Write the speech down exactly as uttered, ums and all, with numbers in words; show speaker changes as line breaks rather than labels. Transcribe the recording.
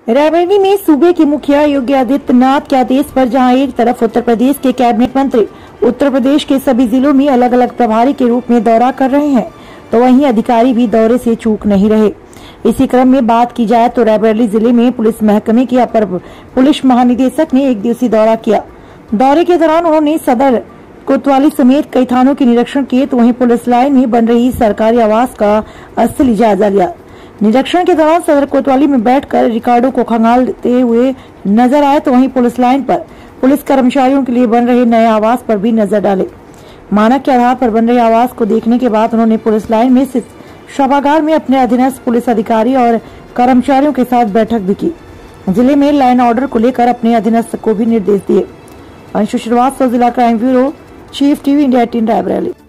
रायबरेली में सूबे के मुखिया योगी आदित्यनाथ के आदेश पर जहां एक तरफ उत्तर प्रदेश के कैबिनेट मंत्री उत्तर प्रदेश के सभी जिलों में अलग अलग प्रभारी के रूप में दौरा कर रहे हैं, तो वहीं अधिकारी भी दौरे से चूक नहीं रहे। इसी क्रम में बात की जाए तो रायबरेली जिले में पुलिस महकमे के अपर पुलिस महानिदेशक ने एक दिवसीय दौरा किया। दौरे के दौरान उन्होंने सदर कोतवाली समेत कई थानों के निरीक्षण किए, तो वहीं पुलिस लाइन में बन रही सरकारी आवास का असली जायजा लिया। निरीक्षण के दौरान सदर कोतवाली में बैठकर रिकॉर्डों को खंगालते हुए नजर आए, तो वहीं पुलिस लाइन पर पुलिस कर्मचारियों के लिए बन रहे नए आवास पर भी नजर डाले। मानक के आधार पर बन रहे आवास को देखने के बाद उन्होंने पुलिस लाइन में स्थित सभागार में अपने अधीनस्थ पुलिस अधिकारी और कर्मचारियों के साथ बैठक भी की। जिले में लाइन ऑर्डर को लेकर अपने अधीनस्थ को भी निर्देश दिए। अंशु श्रीवास्तव, जिला crime bureau, chief TV India eighteen Raebareli.